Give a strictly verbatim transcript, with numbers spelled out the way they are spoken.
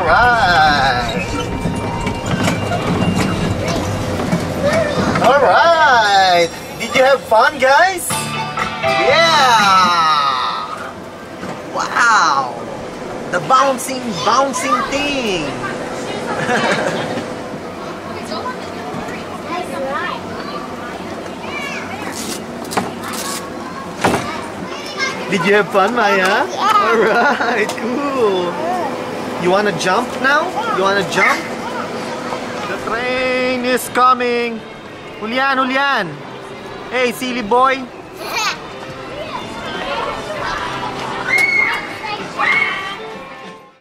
Alright. Alright. Did you have fun, guys? Yeah. Wow. The bouncing, bouncing thing. Did you have fun, Maya? Yeah. Alright, cool. You wanna jump now? You wanna jump? The train is coming. Julian, Julian. Hey, silly boy.